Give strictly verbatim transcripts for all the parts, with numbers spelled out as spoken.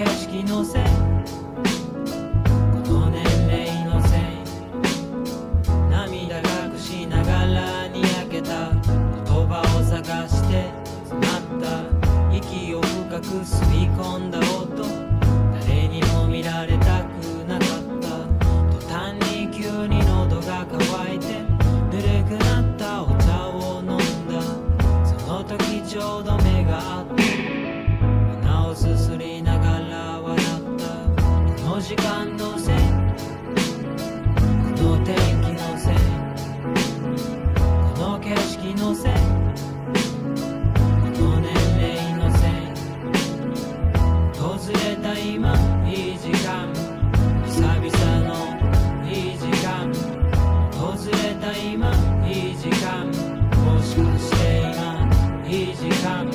色のせいこの年齢のせい涙隠しながらにやけた言葉を探して詰まった息を深く吸い込んだ音誰にも見られたくなかった途端に急に喉が渇いてぬるくなったお茶を飲んだその時ちょうど目が合って鼻をすすりながら笑ったこの時間のせいこの天気のせいこの景色のせいこの年齢のせい訪れた今いい時間久々のいい時間訪れた今いい時間もしかして今いい時間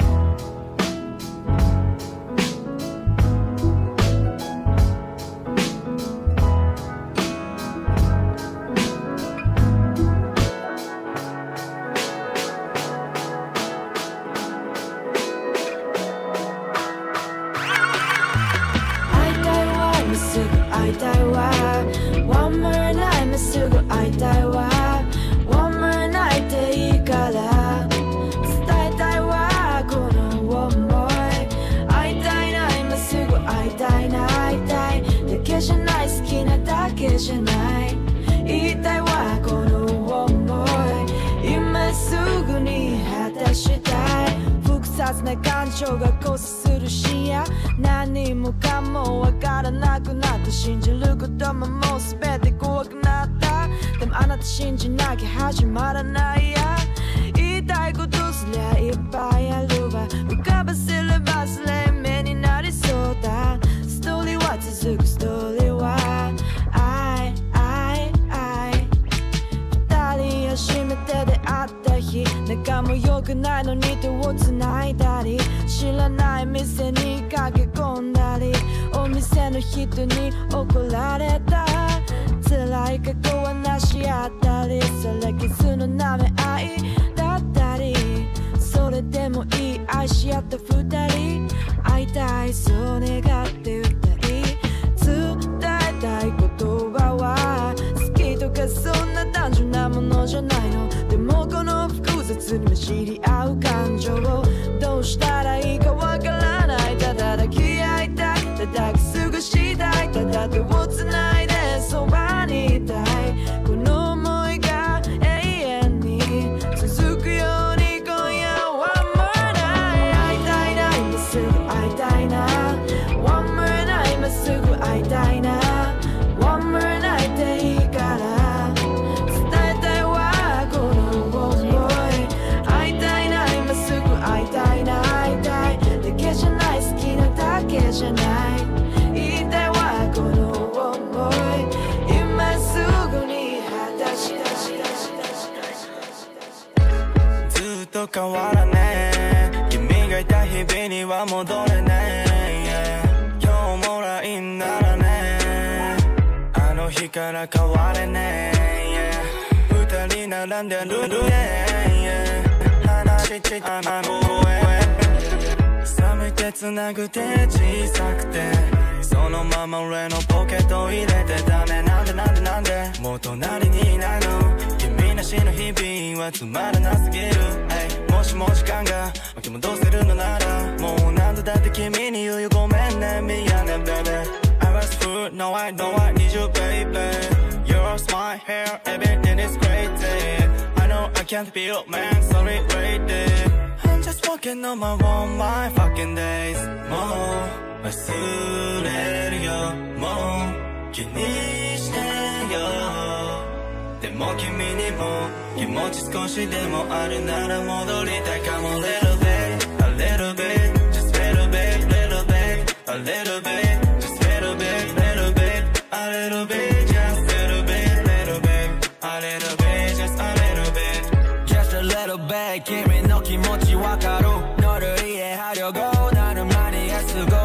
会いたいわ One more night もすぐ会いたいわ One more night でいいから伝えたいわこの想い会いたいな今すぐ会いたいな会いたいだけじゃない好きなだけじゃない言いたいわこの想い今すぐに果たしたい複雑な感情が交差する深夜何もかもわからなくなった信じることももう全て怖くなったでもあなた信じなきゃ始まらないや言いたいことすりゃいっぱいあるわ浮かばせればそれ目になりそうだストーリーは続くストーリーは愛愛愛二人初めて出会った日仲も良くないのに手を繋いだり知らない店に駆け込んだりお店の人に怒られた辛い過去はなし合ったりそれ傷の舐め合いだったりそれでもいい愛し合った二人会いたいそう願って歌い伝えたい言葉は好きとかそんな単純なものじゃないのでもこの複雑に知り合う感情をどうしたらいいかわからないただ抱き合いたいただくすぐしたいただ手をつないでそばにいたいこの想いが永遠に続くように今夜は One more night 会いたいな今すぐ会いたいな One more night 今すぐ会いたいな One more night でいいから伝えたいわこの想い会いたいな今すぐ会いたいな会いたいだけじゃない好きなだけじゃない言いたいわこの想い今すぐに果たしたずっと変わらねえ君がいた日々には戻れねえ、yeah、今日もラインならねあの日から変われねえ、yeah、二人並んでるね、yeah、話しあの声寒いてつなぐて小さくてそのまま俺のポケット入れてダメなんでなんでなんでもう隣にいないの君なしの日々はつまらなすぎる、hey、もしも時間が巻き戻せるのならもう何度だって君に言うよごめんね見やね baby I was food no I know I need you baby Your smile hair everything is crazy I know I can't be your man sorry lady I'm just walking on my own my fucking days もう忘れるよもう気にしてよでも君にも気持ち少しでもあるなら戻りたいかも Little bit a little bit just little bit little bit a little bit just little bit little bit a little bit just little bit little bit a little bit just a little bit just a little bit君の気持ちわかる너를 이해 하려고 나는 많이 애쓰고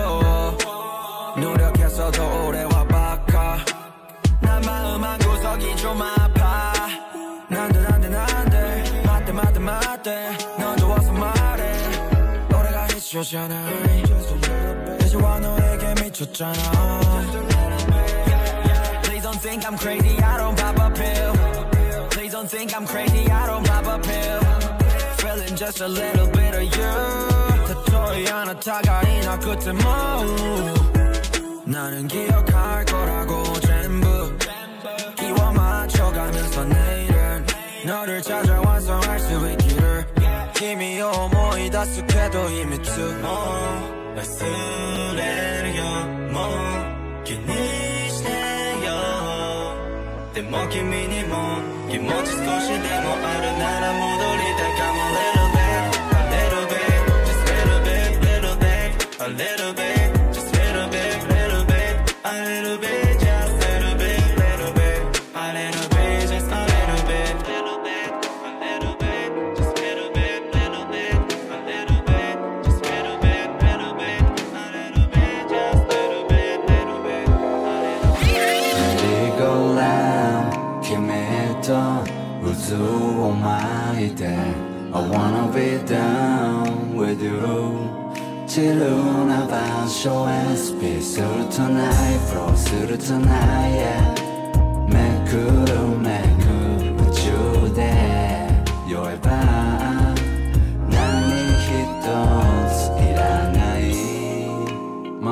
노력했어도 오래 와 바카 난 마음 한 구석이 좀 아파 난데 난데 난데 맞대 맞대 맞대 넌 좋아서 말해 노래가 잊혀잖아 이제 와 너에게 줬잖아. Please don't think I'm crazy, I don't pop a pill. Please don't think I'm crazy, I don't pop a pill. Feeling just a little bit of you. 도토리 하나 다가이 나 끝에 뭐 나는 기억할 거라고 전부 끼워 맞춰가면서 내일은 너를 찾아 완성할 수 있기를.君を思い出すけど秘密も忘れるよもう気にしてよ。でも君にも気持ち少しでもあるなら戻りたいかも。 Little bit, a little bit, just little bit, little bit, a little bit, just little bit, little bit, a little bit, just little bit, little bit, a little bit, just a little bit, little bit, a little bit, just little bit, little bit, a little bit, just little bit, little bit, a little bit, just little bit, little bit, a little bit. Merry go round, 君と渦を巻いて I wanna be down with you. 自由な場所へスピーする tonight, flow する tonight, yeah. めくるめく宇宙で酔えば何一ついらない。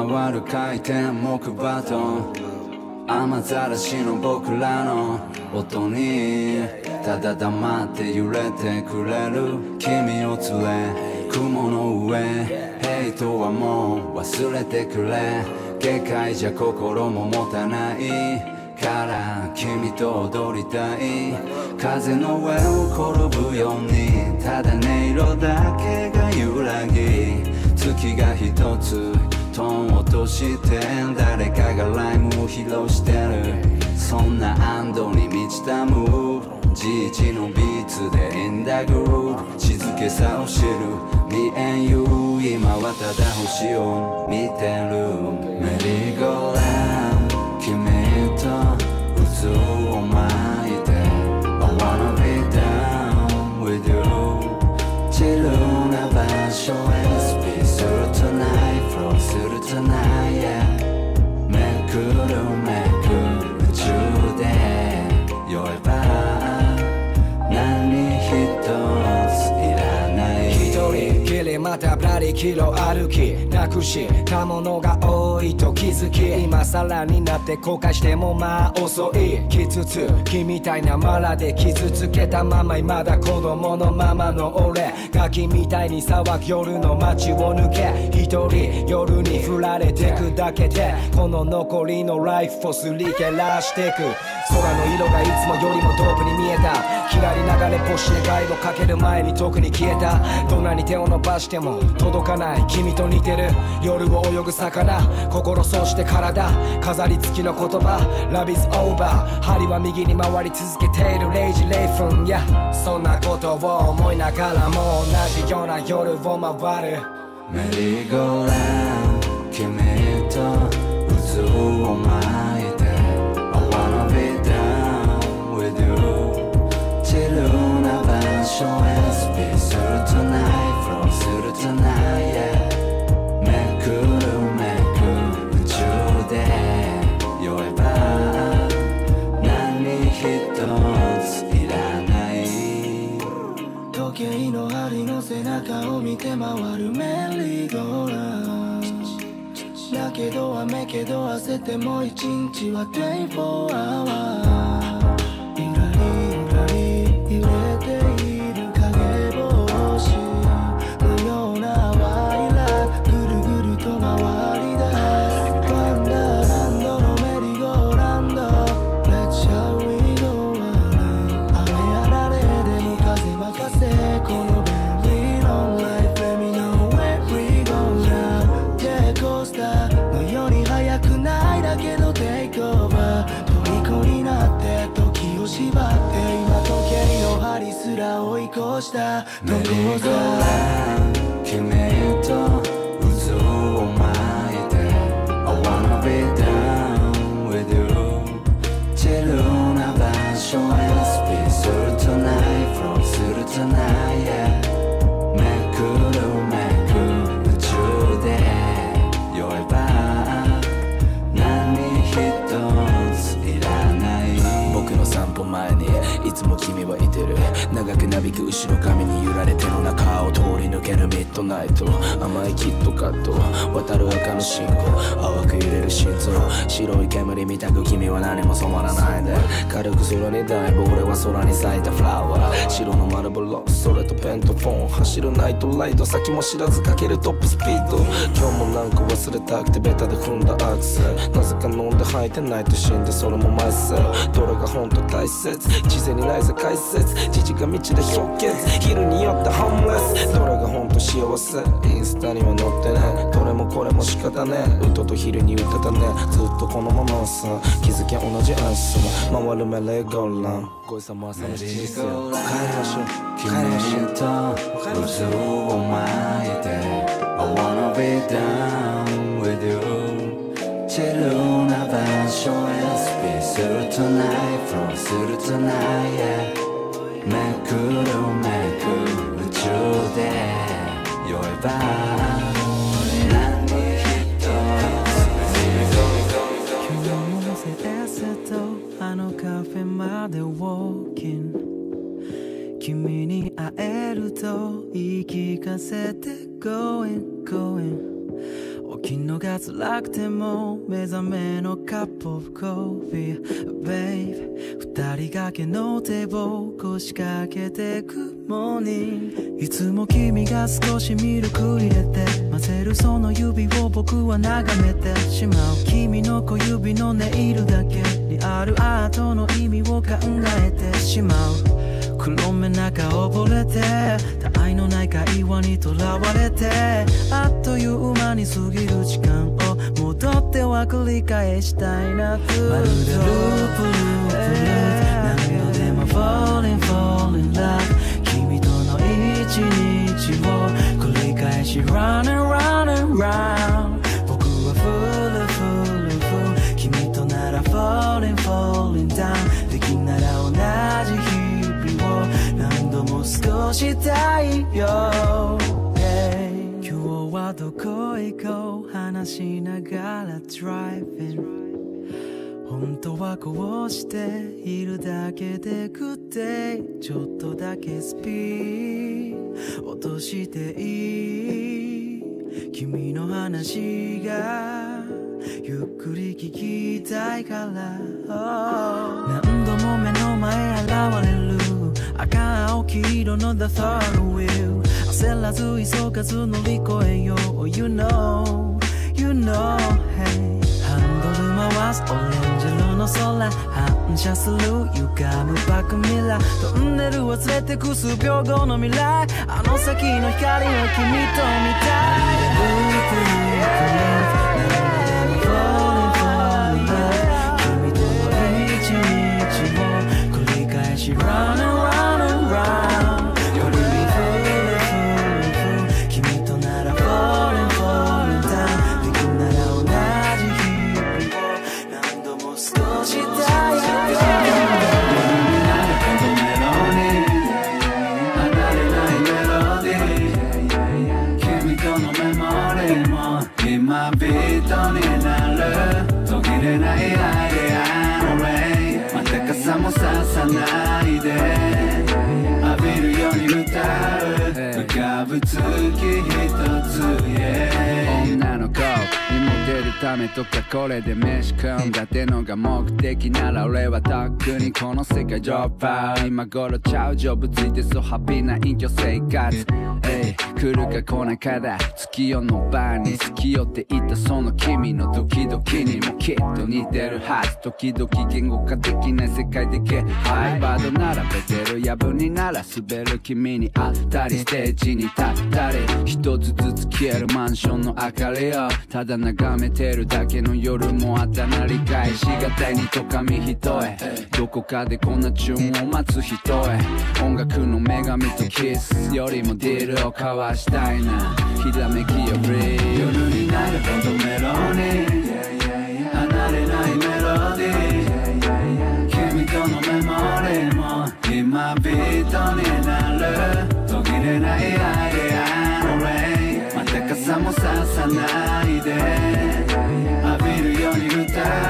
回る回転木馬と雨ざらしの僕らの音にただ黙って揺れてくれる君を連れ雲の上ヘイトはもう忘れてくれ。下界じゃ心も持たないから君と踊りたい。風の上を転ぶようにただ音色だけが揺らぎ月が一つトーン落として誰かがライムを披露してる。そんな安堵に満ちたムーブ ジージー のビーツでインダグルーブ静けさを知る Me and you 今はただ星を見てる。メリーゴーラウンド君と渦を巻いて I wanna be down with you 自由な場所へスピーする tonight flow する tonight, yeah. めくるめく宇宙で酔えば何一ついらない。一人きりまたぶらりキロ歩きなくしたものが多いと気づき今更になって後悔してもまあ遅い。きつつきみたいなマラで傷つけたまま未だ子供のままの俺ガキみたいに騒ぐ夜の街を抜け一人夜に振られてくだけでこの残りのライフをすり減らしてく。空の色がいつもよりも遠くに見えた。きらり流れ星願いをかける前に遠くに消えた。どんなに手を伸ばしても届かない君と似てる夜を泳ぐ魚心そして体飾り付きの言葉 Love is over 針は右に回り続けているれいじれいふん、yeah、そんなことを思いながらも同じような夜を回る。メリーゴーラウンド君と渦を巻いて I wanna be down with you 自由な場所へスピーする tonight flow する tonight, yeah。 めくるめく宇宙で酔えば何一ついらない。時計の針の背中を見て回るメリーゴーラウンドだけど雨けど焦っても一日はにじゅうよじかんゆらりゆらり揺れている影星のようなワイラぐるぐると回り出すワンダーランドのメリーゴーラウンド Let shall we go around 雨あられでも風任せこの便利のライフ Let me know where we go now ジェットコースターのように速くないだけど Take over 虜になって時を縛って今時計の針すら追い越したどこぞ君と渦を巻いて I wanna be down with you 自由な場所へスピーする tonight flow する tonight, yeah。 めくるめく宇宙で酔えば前にいつも君はいてる。長くなびく後ろ髪に揺られての中を通り抜けるミッドナイト。甘いキットカット渡る赤の信号、淡く揺れる心臓。白い煙みたく君は何も染まらないで、軽く空にダイブ、俺は空に咲いたフラワー。白のマルボロ、それとペントフォン、走るナイトライド、先も知らずかけるトップスピード。今日もなんか忘れたくてベタで踏んだアクセル、なぜか飲んで吐いてないと死んで、それもマイセル。どれが本当大切、事前にないぜ解説、父が道で氷結、昼に酔ったホームレス。どれが本当幸せ、インスタには載ってね、どれもこれも仕方ね、歌と昼に歌ったね。ずっとこのままさ、気づきゃ同じアンサー、回るメレーゴーラン。ごいさま朝のしちじですよ。帰りましょう、帰りましょう。 君と渦を巻いて I wanna be down with you。 チルな場所へスピーする tonight flow する tonight、yeah、めくるめく宇宙で酔えば何一つ今日もせっせとあのカフェまで walking、 君に会えると言い聞かせて going going、起きんのが辛くても目覚めのカップオブコーヒー Babe、 二人掛けの手を腰掛けてくモーニング、いつも君が少しミルク入れて混ぜるその指を僕は眺めてしまう。君の小指のネイルだけにあるアートの意味を考えてしまう。黒目中溺れて他愛のない会話にとらわれて、あっという間に過ぎる時間を戻っては繰り返したいなと。まるでループループループ、何度でも falling falling love、 君との一日を繰り返し running running round、 僕は full full full、 君となら falling falling down、 できんなら同じ日何度も少したいよ、yeah、 今日はどこへ行こう話しながら driving、 本当はこうしているだけでグッデイ、ちょっとだけスピード落としていい、君の話がゆっくり聞きたいから、oh、 何度も目の前現れる赤青黄色の The thought wheel、 焦らず急がず乗り越えよう You know, you know、 hey、 ハンドル回すオレンジ色の空、反射する歪むバックミラー、トンネル忘れてく数秒後の未来、あの先の光を君と見たい、ループループShe running, running round、 夜に full full full、 君となら falling falling down、 できんなら同じ日々を何度も少したいよ、 夜になるこのメロディー、離れないメロディー、君とのメモリーも今ビートになる、途切れないアイデアのレイ、また傘もささないで浴びるように歌う浮かぶ月一つ、yeah、 女の子にモテるためとかこれで飯食うんだってのが目的なら俺はとっくにこの世界ドロップアウト、今頃ちゃうジョブついてそうハッピーな隠居生活、来るか来ないかだ月夜の晩に好きよって言ったその君のドキドキにもきっと似てるはず、時々言語化できない世界的ハイバード並べてるやぶになら滑る君に会ったりステージに立ったり、一つずつ消えるマンションの明かりをただ眺めてるだけの夜もあったな、理解しがたいにとかみ人へ、どこかでこんなチューンを待つ人へ、音楽の女神とキスよりもディールを交わしたいな、ひらめきよブリー、夜になるほどメロディー、離れないメロディー、君とのメモリーも今ビートになる、途切れないアイデアのレイ、また傘もささないで浴びるように歌う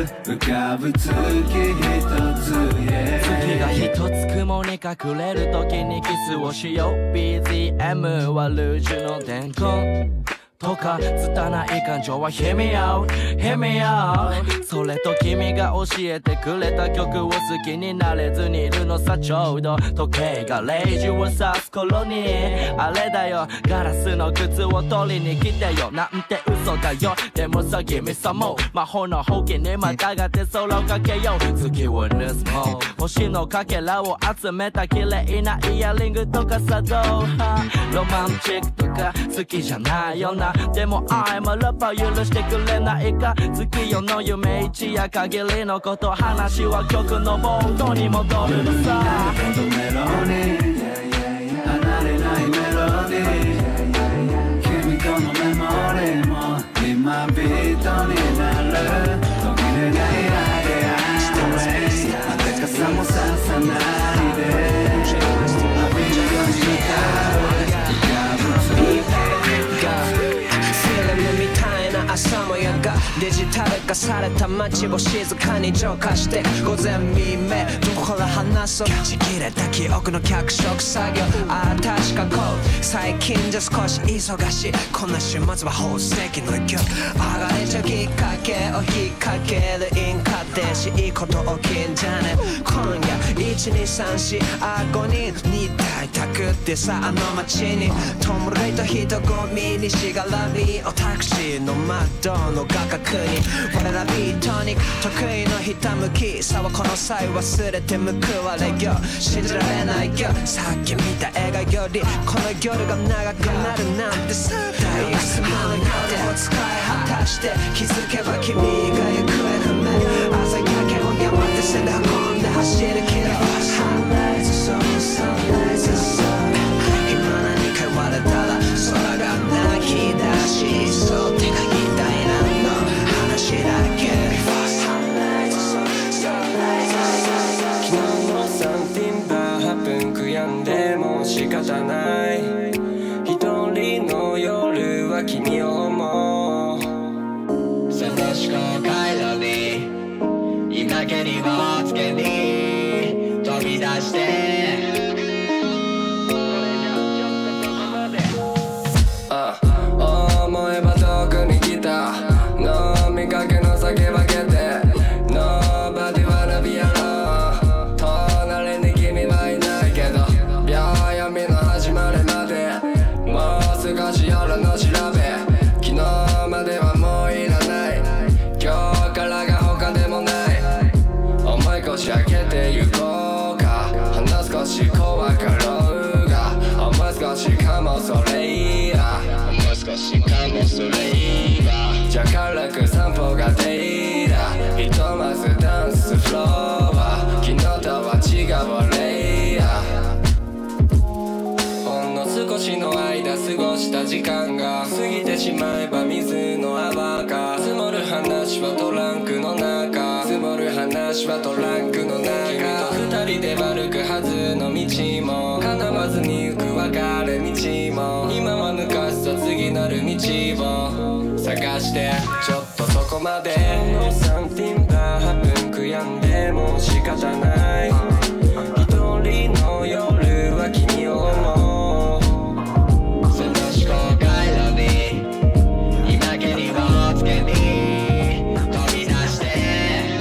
浮かぶ月一つ、yeah、 月が一つ雲に隠れる時にキスをしよう。 ビージーエム はルージュの伝言とか拙い感情は Hear me out, hear me out。 それと君が教えてくれた曲を好きになれずにいるのさ。ちょうど時計がれいじを指す頃にあれだよ、ガラスの靴を取りに来てよなんて嘘だよ。でもさ君さも魔法のほうきにまたがって空をかけよう。月を盗もう星のかけらを集めた綺麗なイヤリングとかさ。どうロマンチックとか好きじゃないよな。でも I'm a lover 許してくれないか。月夜の夢一夜限りのこと、話は曲の冒頭に戻るのさ。 メロディー離れないメロディー、君とのメモリーも今ビートになる。途切れないアイデア当て傘もささないで浴びるように歌う。朝もやがデジタル化された街を静かに浄化して午前未明どこから話そう。ちぎれた記憶の脚色作業。ああ確かこう最近じゃ少し忙しい。こんな週末は宝石の今日上がれちゃうきっかけを引っ掛けるインカテしいいこと起きんじゃね。今夜いちにさんよんあごにんに大宅ってさあの街にトムレイと人混みにしがらみをタクシーの窓の画角に我らビートに得意のひたむきさはこの際忘れて報われよ。信じられないよさっき見た映画よりこの夜が長くなるなんてさ。大学生の中を使い果たして気づけば君が行方不明。朝焼けを山手線で運んで走るけど Sunrise Sun Sunrise Sun 今何か言われたら空が泣き出しそう。手が痛いなんの話だけ。昨日のサンティンバーはっぷん悔やんでも仕方ない。一人の夜は君を思う。少し後悔のに今蹴りをつけに飛び出してあ思えば遠くに来た飲みかけの酒ばけて Nobody wanna be alone 隣に君はいないけど秒読みの始まるまでもう少し夜の調べ昨日まではもういらない今日からが他でもない思い越し開けてゆこうかほんの少し怖かろうが思い少しかもそれいいやもう少しかもそれいいわじゃ軽く散歩がていいだひとまずダンスフロアは昨日とは違うレイヤーほんの少しの間過ごした時間が過ぎてしまえば水の泡が積もる話はトランクの中積もる話はトランクの中君と二人で歩くはずの道も叶わずに行く分かれ道も今は抜かした次なる道を探してちょっとそこまでのサンティンバーはっぷん悔やんでも仕方ない一人の夜は君を思うその思考回路に今蹴りをつけに飛び出して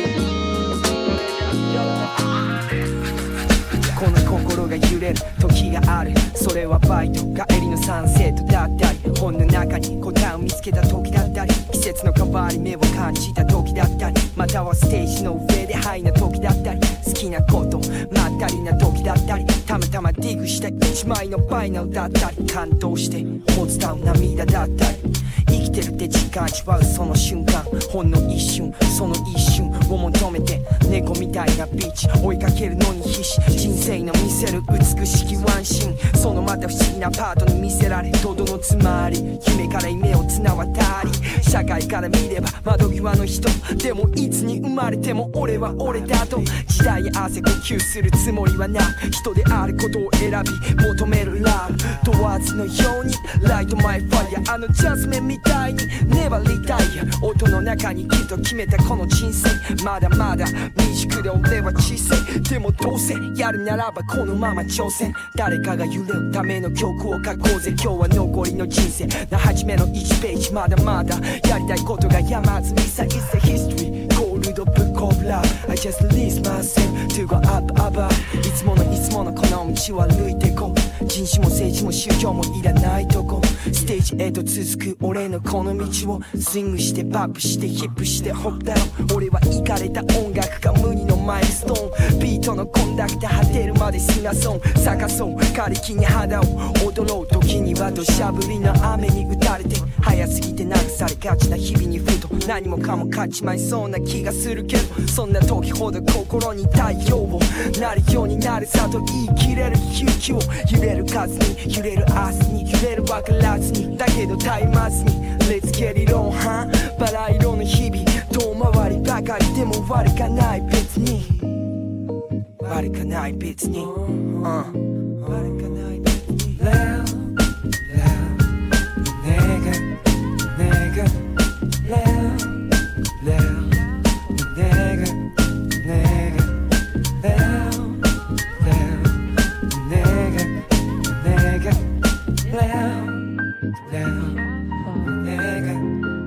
この心が揺れる時があるそれはバイト帰りのサンセットだったり本の中に答えを見つけた時だったり季節の変わり目を感じた時だったりまたはステージの上でハイな時だったり好きなことまったりな時だったりたまたまディグした一枚のファイナルだったり感動してほつたう涙だったり生きてるって実感味わうその瞬間ほんの一瞬その一瞬を求めて猫みたいなビーチ追いかけるのに必死人生の見せる美しきワンシーンそのまた不思議なパートに見せられとどのつまり夢から夢を綱渡り社会から見れば窓際の人でもいつに生まれても俺は俺だと時代へ汗呼吸するつもりはな人であることを選び求めるラブ問わずのようにライトマイファイヤーあのジャスメンみたい対に粘りたい音の中にきっと決めたこの人生まだまだ未熟で俺は小さいでもどうせやるならばこのまま挑戦誰かが揺れるための曲を書こうぜ今日は残りの人生な初めのいちページまだまだやりたいことが山積みさ It's a history Cold book of love I just release myself to go up up いつものいつものこの道を歩いてこう人種も政治も宗教もいらないとこステージへと続く俺のこの道をスイングしてパップしてヒップしてホップダウン俺はイカれた音楽が無二のマイルストーンビートのコンダクター果てるまでシンガソン咲かそう枯れ木に肌を踊ろう時には土砂降りの雨に打たれて早すぎて流されがちな日々にふと何もかも勝ちまいそうな気がするけどそんな時ほど心に太陽をなるようになるさと言い切れる勇気を揺れる数に揺れる明日に揺れる分からずにだけど絶えまずに Let's get it on はバラ色の日々遠回りばかりでも悪かない別に悪かない別に、uh、悪かない別に Love Love 내가 내가 Love Love 내가 내가 Love Love 내가 내가 Love Love 내가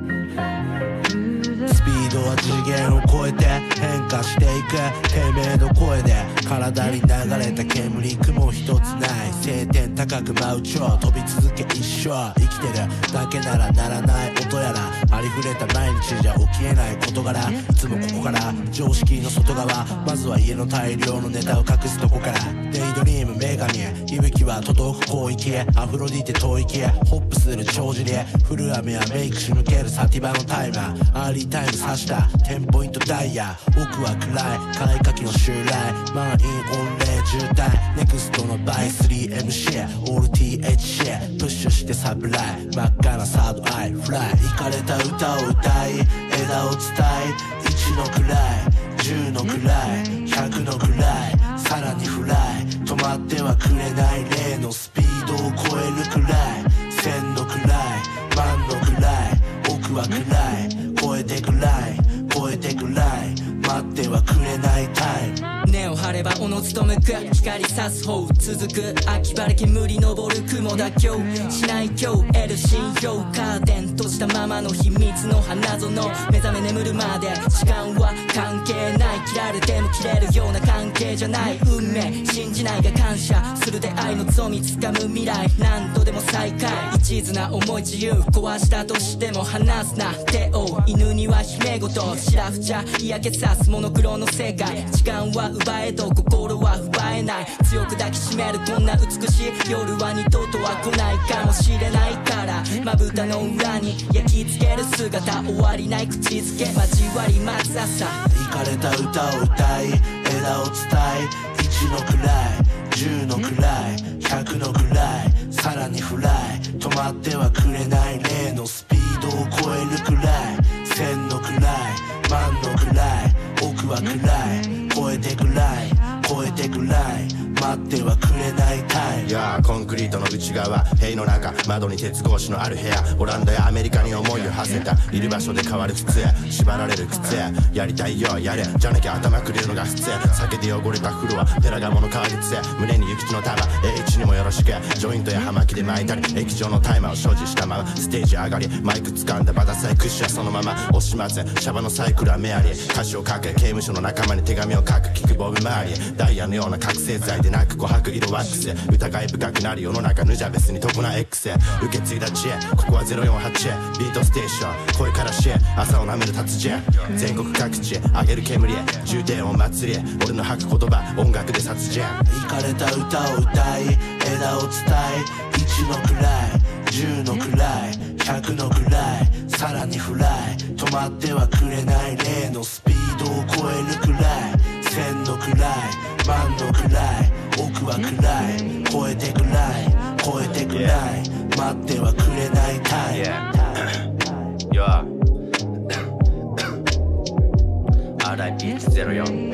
スピードは次元を超えて変化していくてめえの声で体に流れた煙雲一つない晴天高く舞う蝶飛び続け一生生きてるだけならならない音やらありふれた毎日じゃ起きえない事柄いつもここから常識の外側まずは家の大量のネタを隠すとこからデイドリーム女神響きは届く広域へアフロディテ遠域へホップする帳尻へフルアメはメイクし抜けるサティバのタイマーアーリータイム刺したテンポイントダイヤ奥は暗い買いかきの襲来満員御礼渋滞ネクストのバイ スリーエムシー オール ティーエイチシー プッシュしてサプライ真っ赤なサードアイフライイカれた歌を歌い枝を伝えいちの位じゅうの位ひゃくの位さらにフライ止まってはくれない例のスピードを超えるくらい千の位万の位奥は暗い超えてくらい超えてくらい待ってはくれないタイム根を張ればおのずと向く光差す方続く秋晴れ煙昇る雲妥協しない今日得る信用カーテン閉じたままの秘密の花園目覚め眠るまで時間は関係ない切られても切れるような関係じゃない運命信じないが感謝する出会いのゾミ掴む未来何度でも再会一途な思い自由壊したとしても離すな手を犬には姫ごとシラフ茶嫌気さすモノクロの世界時間は奪えど心は奪えない強く抱きしめるこんな美しい夜は二度とは来ないかもしれないからまぶたの裏に焼き付ける姿終わりない口づけ交わり待つ朝イカれた歌を歌い枝を伝えいちの位じゅうの位ひゃくの位さらにフライ止まってはくれない例のスピードを超えるくらい千の位万の位奥は暗い超えてくらい超えてくらい待ってはくれないタイム、 yeah, コンクリートの内側塀の中窓に鉄格子のある部屋オランダやアメリカに思いを馳せたいる場所で変わる靴へ縛られる靴へやりたいよやれじゃなきゃ頭くれるのが普通酒で汚れたフロアペラガモの革靴へ胸に雪地の束 エイチ にもよろしくジョイントや葉巻で巻いたり液状のタイマーを所持したままステージ上がりマイク掴んだバタさえクッシュはそのまま押しませんシャバのサイクルはメアリー歌詞を書く刑務所の仲間に手紙を書く聞くボブ周りダイヤのような覚醒剤でなく琥珀色ワックス疑い深くなる世の中ヌジャベスに得な X へ受け継いだ知恵ここはゼロよんはちへビートステーション声からしへ朝を舐める達人全国各地へ上げる煙へ重低音祭りへ俺の吐く言葉音楽で殺人イカれた歌を歌い枝を伝えいちの位じゅうの位ひゃくの位さらにフライ止まってはくれない例のスピードを超えるくらい千の位万の位奥は暗い超えてくらい超えてくらい待ってはくれないタイム Yoアールアイピー ゼロよん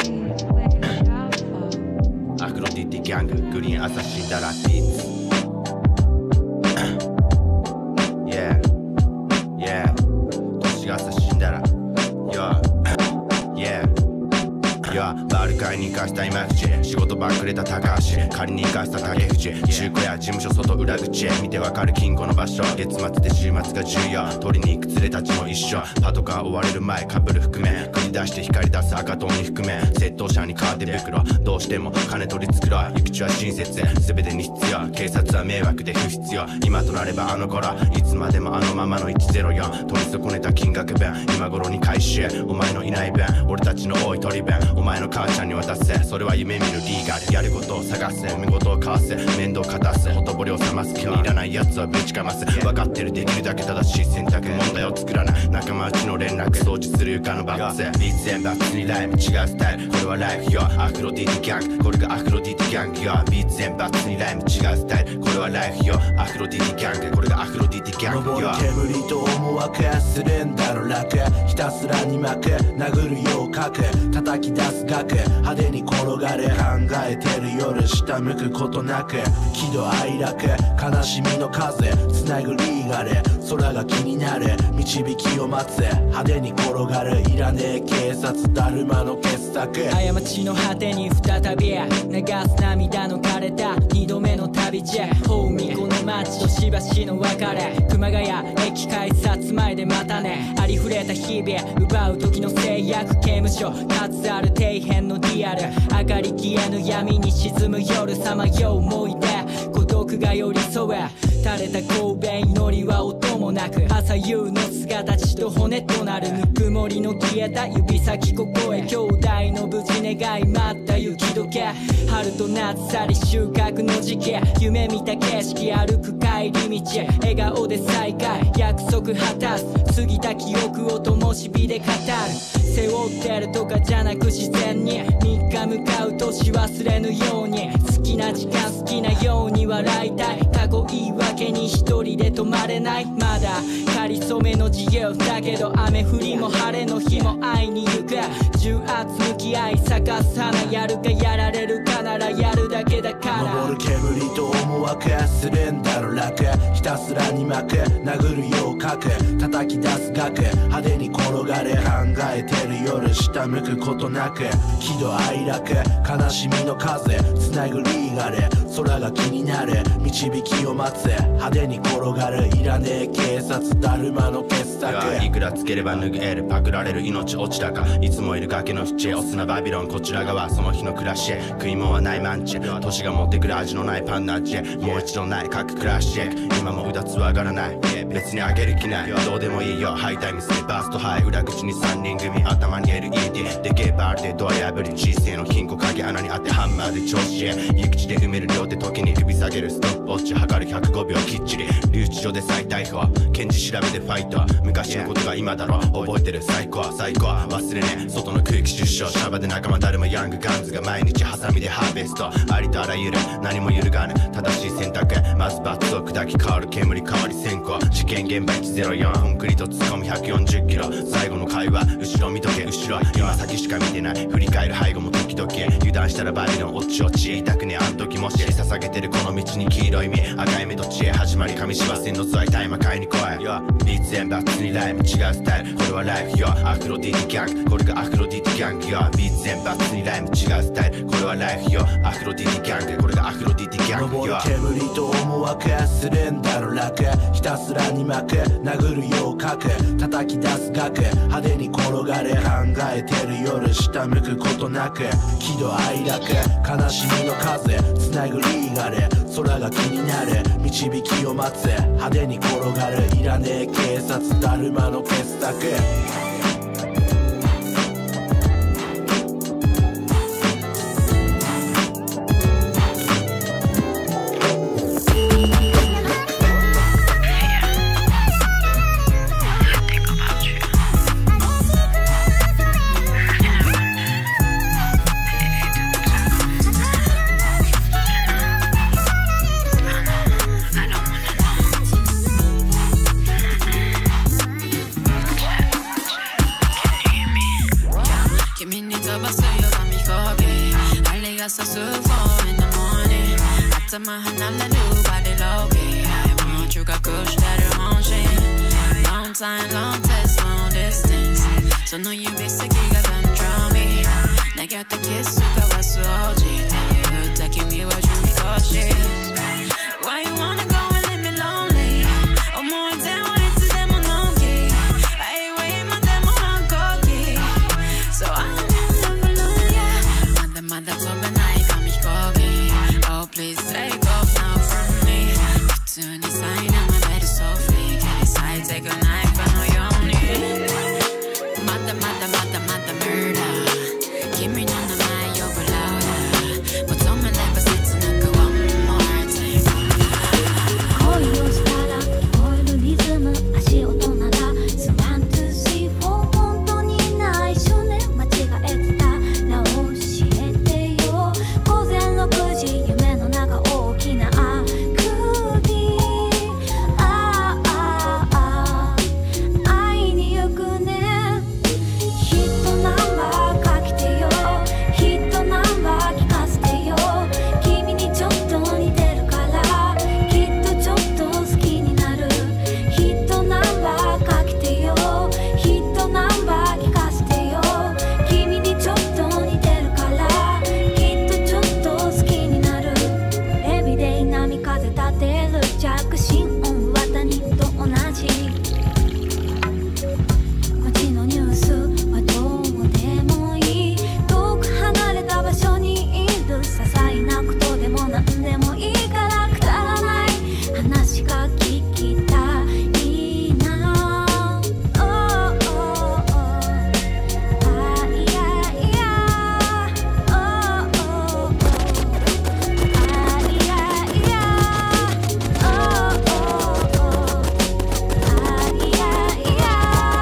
アクロディティギャンググリーンアサシンダラピーツ Yeah やバルカイに生かした今口仕事ばっくれた高橋仮に生かした竹藤中古屋事務所外裏口見てわかる金庫の場所月末で週末が重要取りに行く連れたちも一緒パトカー追われる前かぶる覆面繰り出して光り出す赤トンに覆面窃盗者にカーテン袋どうしても金取り繕う行く地は親切全てに必要警察は迷惑で不必要今となればあの頃いつまでもあのままのいちゼロよん取り損ねた金額分今頃に回収お前のいない分俺たちの多い取り分お前の母ちゃんに渡せそれは夢見るリーガルやることを探せ見事を交わせ面倒かたすほとぼりを冷ます気に入らない奴はぶちかます分かってるできるだけ正しい選択問題を作らない仲間内の連絡掃除する床のバッツビーツエンバッツにライム違うスタイルこれはライフよアフロディーティギャングこれがアフロディーティギャングよビーツエンバッツにライム違うスタイルこれはライフよアフロディーティギャングこれがアフロディーティギャングよ登る煙と思惑するんだろ楽ひたすらに巻く殴るよう書く叩き出す額派手に転がれ考えてる夜下向くことなく喜怒哀楽悲しみの風つなぐリーガル空が気になる導きを待つ派手に転がるいらねえ警察だるまの傑作過ちの果てに再び流す涙の枯れた二度目の旅路大見この街としばしの別れ熊谷駅改札前でまたねありふれた日々奪う時の制約刑務所数ある底辺のリアル明かり消えぬ闇に沈む夜さまよう思い出孤独が寄り添え垂れた神戸祈りは音もなく朝夕の姿血と骨となるぬくもりの消えた指先ここへ兄弟の無事願い待った雪解け春と夏去り収穫の時期夢見た景色歩く帰り道笑顔で再会約束果たす過ぎた記憶を灯火で語る背負ってるとかじゃなく自然に三日向かう年忘れぬように好きな時間好きなように笑いたい過去言い訳に一人で止まれないまだかりそめの自由だけど雨降りも晴れの日も会いに行く重圧向き合い咲かす花やるかやられるかならやるだけだから昇る煙と思惑するんだろ楽ひたすらに巻く殴るよう書く叩き出す額派手に転がれ考えてる夜下向くことなく喜怒哀楽悲しみの風つなぐリーガル空が気になる導きを待つ派手に転がるいらねえ警察だるまの傑作いくらつければ脱げるパクられる命落ちたかいつもいる崖の淵お砂バビロンこちら側その日の暮らし食い物はないマンチ年が持ってくる味のないパンナッチもう一度ない各クラッシュ今もうだつは上がらない別にあげる気ないどうでもいいよハイタイムステバーストハイ裏口にさんにん組頭に エルイーディー でゲーバーでドア破り人生の金庫鍵穴に当てハンマーで調子へ行く地で埋める両手時に首下げるストップウォッチ測るひゃくごびょうきっちり留置所で再逮捕検事調べでファイト昔のことが今だろ覚えてる最高最高忘れね外の空気出生シャバで仲間だるまヤングガンズが毎日ハサミでハーベストありとあらゆる何も揺るがぬ正しい選択まずバッツを砕き変わる煙変わり先行事件現場いちゼロよんコンクリート突っ込むひゃくよんじゅっキロ最後の会話後ろ見とけ後ろ今先しか見てない振り返る背後も時々油断したらバビロン落ち落ち痛くねあん時もし捧げてるこの道に黄色い実赤い目どっちへ始まり上芝線のズワイ大魔界に来いビーツエンバッツにライム違うスタイルこれはライフよアフロディーティギャングこれがアフロディーティギャングよビーツエンバッツにライム違うスタイルこれはライフよアフロディーティギャングこれがアフロディーティギャングよ昇る煙と思惑するんだろ楽ひたすらに巻く殴るよう書く叩き出す額派手に転がれ考えてる夜下向くことなく喜怒哀楽悲しみの風つなぐリーガル空が気になる導きを待つ派手に転がるいらねえ警察だるまの傑作 My hanala do body low key. I want you got kush that are on shit. Long time, long test, long distance. So no you basically got control me. Now なきゃってキス交わす王子手振った君は準備更新 Why you wanna go and leave me lonely 思い出はいつでものんき愛は今でも反抗期 So I'm in love alone yeah まだまだ飛べない紙飛行機 Oh please take off now from me 普通にさいなまれるソフィー Can you say take a knife のようにまだまだまだまだ murder 君の名前呼ぶ louder 求めれば切なく one more time 恋をしたら聞こえるリズム足音なら ワンツースリーフォー 本当にない一緒ね間違えてたら教えてよ午前ろくじ夢の中大きなあくびああああ会いに行くねヒットナンバーかけてよヒットナンバー聞かせてよ君にちょっと似てるからきっとちょっと好きになるヒットナンバーかけてよヒットナンバー聞かせてよ君にちょっと似てるからきっとちょっと好きになるエビデイ波風立てる着信音は他人と同じ街のニュースはどうでもいい遠く離れた場所にいる些細なことでも何でもいいからくだらない話が聞きたいな Oh oh oh あいやいや Oh oh oh あいやいや Oh oh oh あいやいや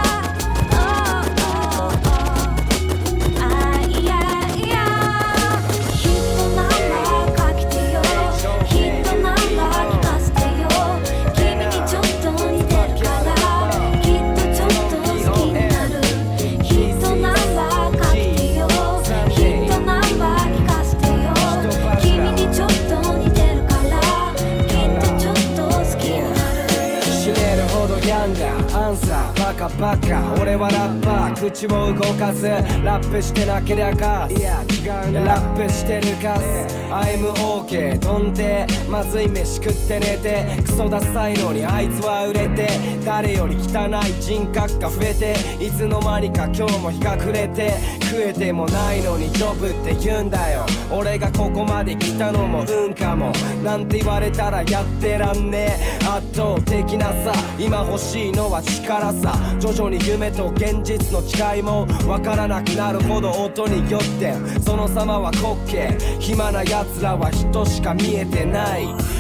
Oh oh oh あいやいやヒットナンバーかけてよヒットナンバー聞かせてよ君にちょっと似てるからきっとちょっと好きになるヒットナンバーかけてよヒットナンバー聞かせてよ君にちょっと似てるからきっとちょっと好きになる死ねるほど病んだアンサーバカバカ俺はラッパー口を動かすラップしてなけりゃかすいや違うなラップしてるかす I'm OK とんでまずい飯食って寝てクソダサいのにあいつは売れて誰より汚い人格が増えていつの間にか今日も日が暮れて食えてもないのにジョブって言うんだよ俺がここまで来たのも運かもなんて言われたらやってらんねえ圧倒的なさ今欲しいのは力さ徐々に夢と現実の違いもわからなくなるほど音に酔ってその様は滑稽暇な奴らは人しか見えてない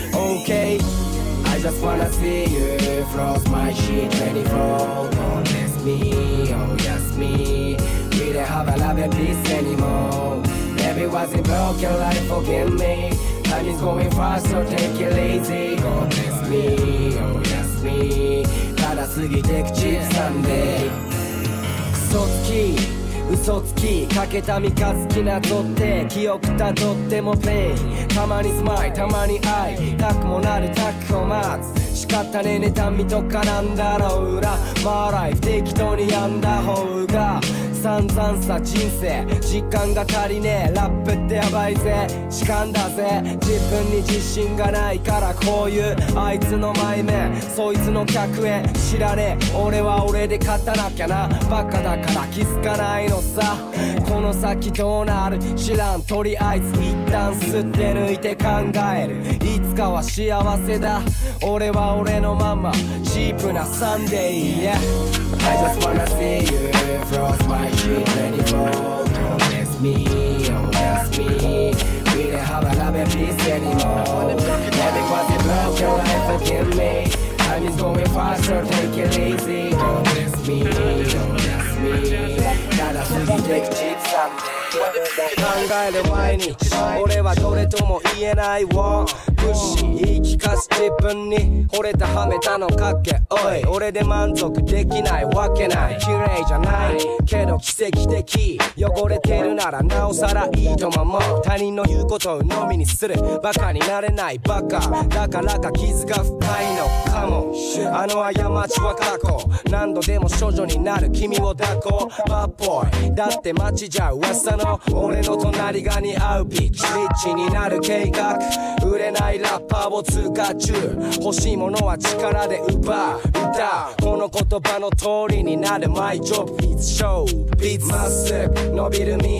OK I just wanna see you froze my sheet twenty-four Oh that's me oh yes me We don't have a love and peace anymore Maybe wasn't broken life forgive me Time is going fast so take it easy Oh that's me oh yes me ただ過ぎてくチープサンデークソつき嘘つきかけた三日月なぞって記憶たどってもペインたまにスマイたまに愛たくもなるタックを待つ仕方ねえ妬みとかなんだろう裏マーライフ適当にやんだ方が散々さ人生時間が足りねえラップってやばいぜ痴漢だぜ自分に自信がないからこういうあいつの前面そいつの客へ知らねえ俺は俺で勝たなきゃなバカだから気づかないのさこの先どうなる知らんとりあえず一旦吸って抜いて考えるいつかは幸せだ俺は俺のままチープなサンデー Yeah I just wanna see you froze my sheet twenty-four Oh that's me oh that's me We don't have a love and peace anymore Never was it broken life forgive me Time is going fast so take it easy Oh that's me oh that's me ただ過ぎてくチープサンデー考える前に俺はどれとも言えないをプッシー言い聞かす自分に惚れたはめたのかっけおい俺で満足できないわけない綺麗じゃないけど奇跡的汚れてるならなおさらいいとも思う他人の言うことを飲みにするバカになれないバカだからか傷が深いのかもあの過ちは過去何度でも処女になる君を抱こうバッボーイだって街じゃウ噂の俺の隣が似合うビッチリッチになる計画売れないラッパーを通過中欲しいものは力で奪う歌この言葉の通りになるマイジョブ It's show Beats まっすぐ伸びる道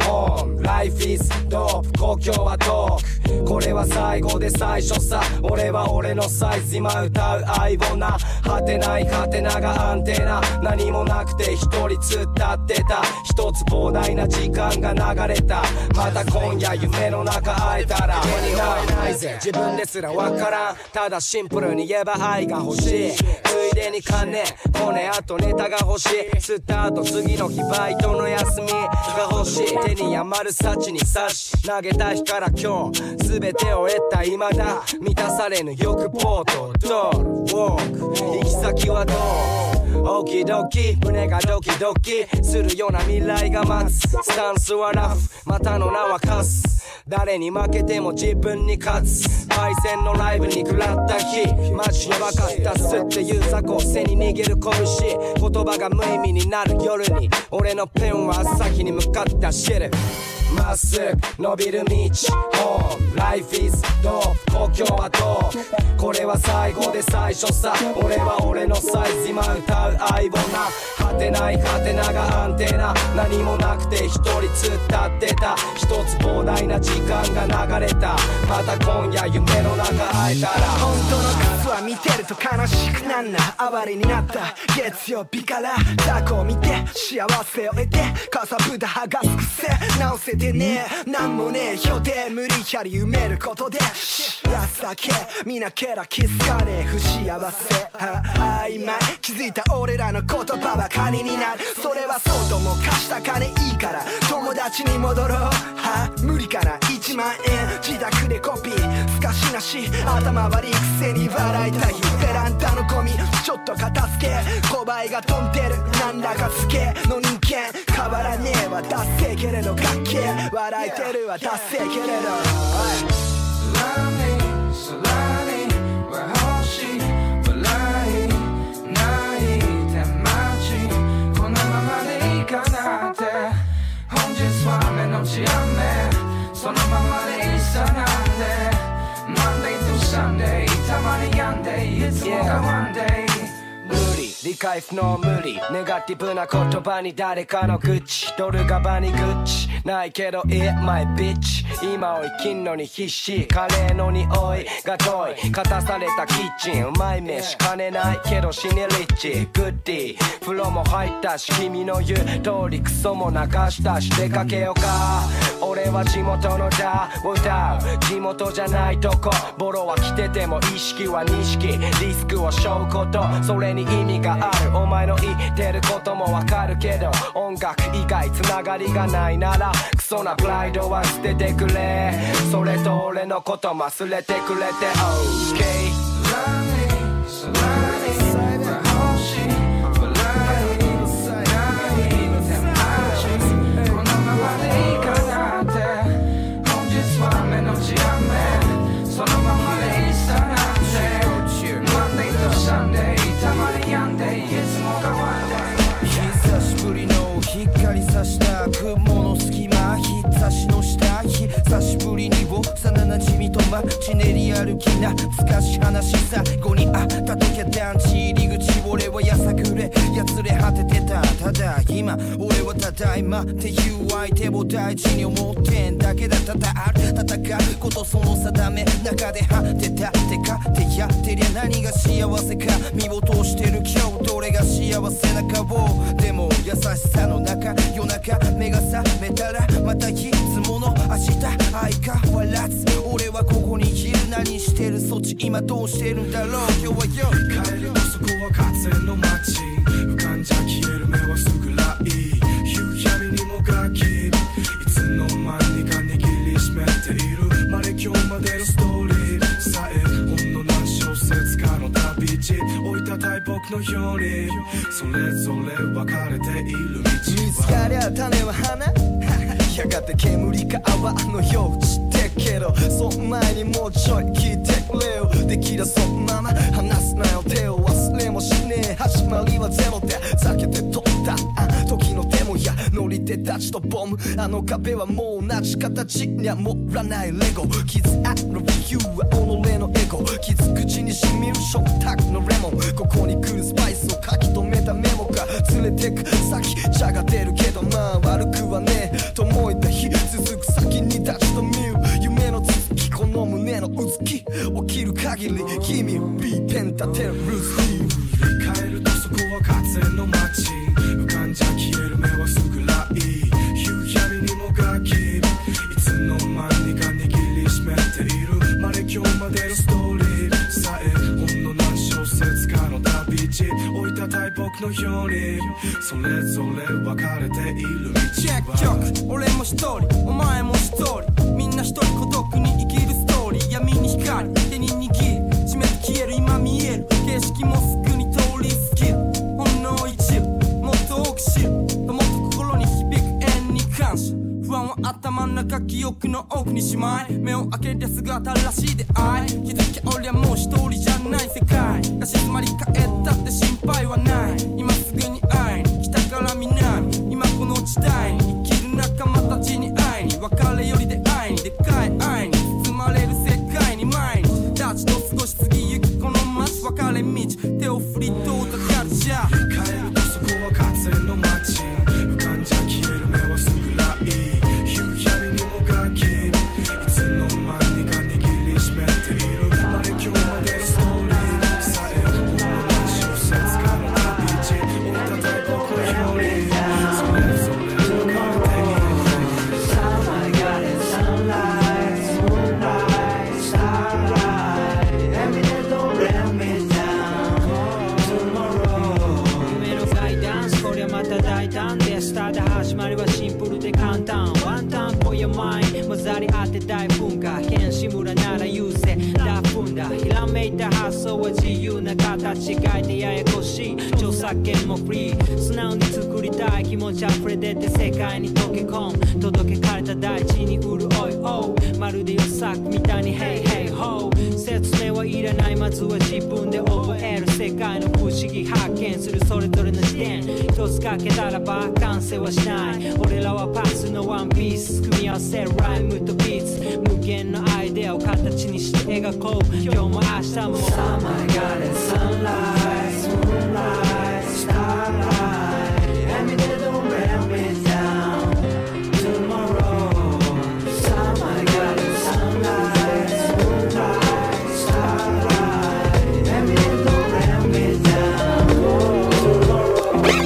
On Life is dope 故郷は遠くこれは最後で最初さ俺は俺のサイズ今歌う愛をな果てない果てながアンテナ何もなくて一人突っ立ってた一つ膨大な時間が流れたまた今夜夢の中会えたら手に負えないぜ自分ですらわからんただシンプルに言えば愛が欲しいついでに金コネあとネタが欲しい吸った後次の日バイトの休みが欲しい手に余る幸に刺し投げた日から今日全てを得た今だ満たされぬ欲ポートドールウォーク行き先はどうオキドキ胸がドキドキするような未来が待つスタンスはラフまたの名はカス誰に負けても自分に勝つパイセンのライブに食らった日マジやばかったっすっていう雑魚背に逃げる拳言葉が無意味になる夜に俺のペンは先に向かったシルまっすぐ伸びる道 Home Life is dope 故郷は遠くこれは最後で最初さ俺は俺のサイズ今歌う愛をな果てない果てながアンテナ何もなくて一人突っ立ってた一つ膨大な時間が流れたまた今夜夢の中会えたら本当の数は見てると悲しくなんな哀れになった月曜日からザコを見て幸せを得てかさぶた剥がす癖直せてねえなんもねえ予定無理やり埋めることで安だけ見なけら気づかねえ不幸せ曖昧気づいた俺らの言葉は金になるそれはそうとも貸した金いいから友達に戻ろうは無理かないちまんえん自宅でコピーすかしなし頭悪いくせに笑いたいベランダのゴミちょっと片付け小バが飛んでるなんだかつけの人間変わらねえわダッセーけれど楽器笑いてるわダッセーけれど空に空には星笑い泣いて待ちこのままでいいかなって本日は雨のち雨そのままでいいさなんで Monday to Sunday たまに病んでいつもが One day 無理理解不能無理ネガティブな言葉に誰かの愚痴ドルガバにグッチないけど Eat my bitch 今を生きんのに必死カレーの匂いが遠い勝たされたキッチンうまい飯金ないけど死ねリッチグッディ風呂も入ったし君の言う通りクソも流したし出かけようか俺は地元のダーを歌う地元じゃないとこボロは来てても意識は錦リスクを背負うことそれに意味があるお前の言ってることもわかるけど音楽以外つながりがないならクソなプライドは捨ててくれそれと俺のこと忘れてくれて OK 空に空には星笑い泣いて待ちこのままでいいかなって本日は雨のち雨そのままでいいさなんて Monday to Sunday たまに病んでいつもが One day 久しぶりの光さした雲の隙間日差しの下久しぶりに幼なじみと街練り歩き懐かし話最後に会った時は団地入り口俺はやさぐれやつれ果ててたただ今俺はただいまっていう相手を大事に思ってんだけだただある戦うことその定め中で果てたってかってやってりゃ何が幸せか見落としてる今日どれが幸せな顔でも優しさの中夜中目が覚めたらまたいつもの明日相変わらず俺はここにいる何してるそっち今どうしてるんだろう今日はよ帰るとそこは風の街浮かんじゃ消える目はすぐらい夕闇にもがきいつの間にか握りしめているまで今日までのストーリーさえほんの何小節かの旅路置いた大木のようにそれぞれ分かれている道は見つかりゃ種は花やがて煙か泡のよう散ってけどその前にもうちょい聞いてくれよできたそのまま話すなよ手を忘れもしねえ始まりはゼロで避けて取った時の手もや乗り手たちとボムあの壁はもう同じ形には盛らないレゴ傷ある理由は己のエゴ傷口にしみる食卓のレモンここに来るスパイスを書き留めたメモか連れてく先茶が出るけどまあ悪くはねえと思えた日続く先に立ちと見る夢の続きこの胸のうずき起きる限り君を B ペン立てるルースリー振り返るとそこは風の街浮かんじゃ消える目はすぐらい夕闇にもがきいつの間にか握りしめているまれ今日までのストーリーさえほんの何小節かの旅路置いた大木のようにそれぞれ分かれている道はチェック曲俺も一人お前も一人みんな一人孤独に生きるストーリー闇に光手に握り締めて消える今見える景色もすぐに通り過ぎるほんの一部もっと多く知るもっと心に響く縁に感謝不安は頭の中記憶の奥にしまい目を開けりゃ姿らしい出会い気づきゃ俺はもう一人じゃない世界が静まり返ったって心配はない今すぐに会いに北から南今この時代に生きる仲間たちに会いに別れより出会いにでかい愛に包まれる世界に毎日たちと過ごし過ぎゆくこの街分かれ道手を振り通ったカルチャー帰るとそこは風の街浮かんじゃ消える目はすぐらい夕闇にもがきいつの間にか握りしめているあれ今日までのストーリーさえほんの何小節かの旅路置いた大木のようにそれぞれ分かれている Sunlight got it sunlight moonlight starlight every day don't let me down tomorrow 夢のガイダンスこりゃまた大胆でスタート始まりはシンプルで簡単ワンタンぽいやマイン混ざり合って大文化剣士村なら優勢ラフンだひらめいた発想は自由な形変えてややこしい著作権もフリー素直に作りたい気持ち溢れ出て世界に溶け込む届けかれた大地に潤いおうまるで予作みたいに Hey hey ho 説明はいらないまずは自分で覚える世界の不思議発見するそれぞれの視点一つかけたらば完成はしない俺らはパスのワンピース組み合わせるライムとビーツ無限のアイデアを形にして描こう今日も明日も Summer got it sunlight moonlight starlight every day don't let me down tomorrow Summer got it sunlight moonlight starlight every day don't let me down tomorrow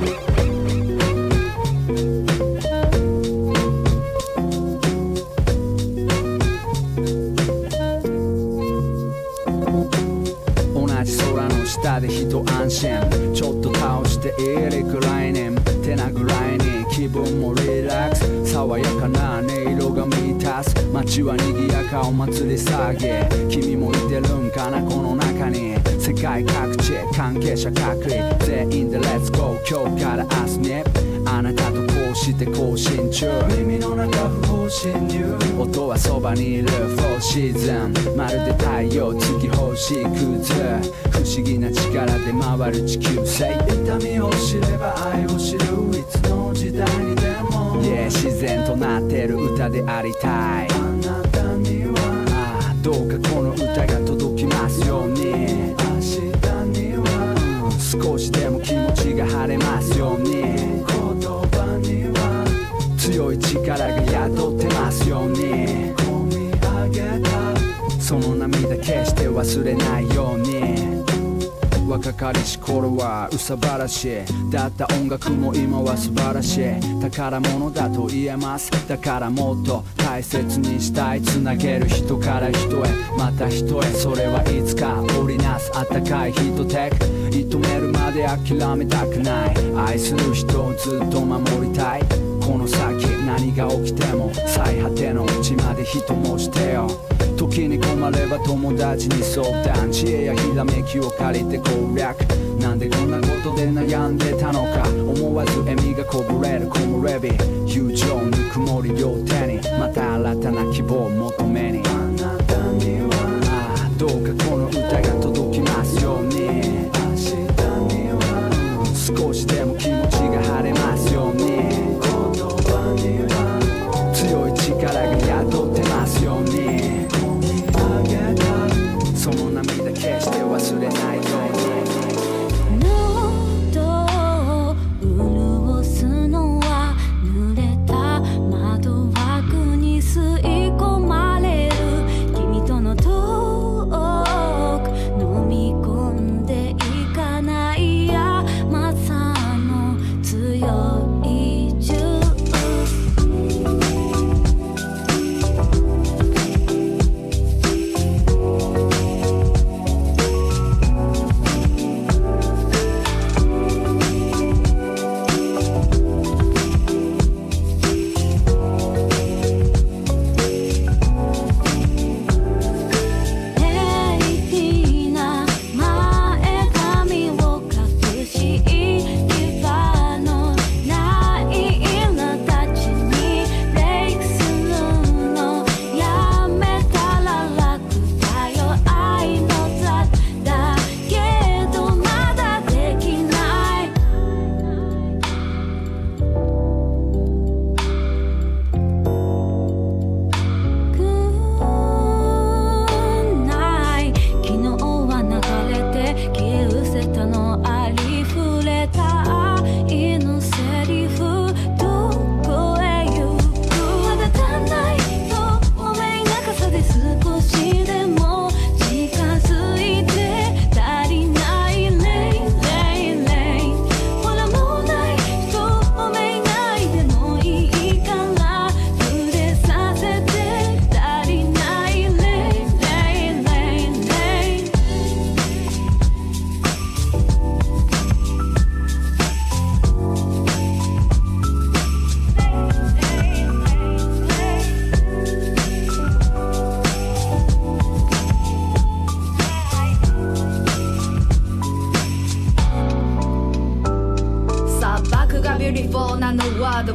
同じ空の下で一安心ちょっと倒していいリクライニング手なぐらいに気分もリラックス爽やかな音色が満たす街は賑やかお祭り騒ぎ君もいてるんかなこの中に世界各地関係者各位全員で Let's go 今日から明日にあなたとこうして更新中耳の中不法侵入音はそばにいるフォーシーズンまるで太陽月星屑不思議な力で回る地球星痛みを知れば愛を知るいつの時代にでも、yeah, 自然となってる歌でありたいあなたにはああどうかこの歌が届きますように明日には、うん、少しでも気持ちが晴れますように言葉には強い力が宿ってますように込み上げたその涙決して忘れないように若かりし頃はうさばらしいだった音楽も今は素晴らしい宝物だと言えますだからもっと大切にしたいつなげる人から人へまた人へそれはいつか織りなすあったかいヒートテック射止めるまで諦めたくない愛する人をずっと守りたいこの先何が起きても最果ての地まで人もしてよ時に困れば友達に相談知恵やひらめきを借りて攻略なんでこんなことで悩んでたのか思わず笑みがこぼれる木漏れ日友情ぬくもり両手にまた新たな希望を求めにあなたにはああどうかこの歌が届きますように明日には、うん、少しでも気持ちが晴れますように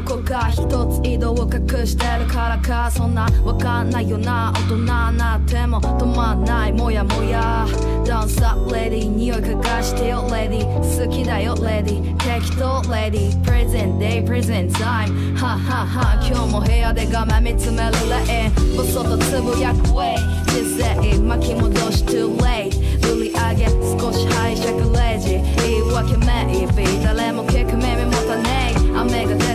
こか一つ井戸を隠してるからかそんなわかんないよな大人になっても止まんないもやもや Don't stop lady 匂い嗅がしてよ lady 好きだよ lady 適当 lady present day present time ははは今日も部屋で画面見つめるレインボソとつぶやく way 人生巻き戻し too late 売り上げ少し拝借レジ言い訳メイビー誰も聞く耳持たねえ雨が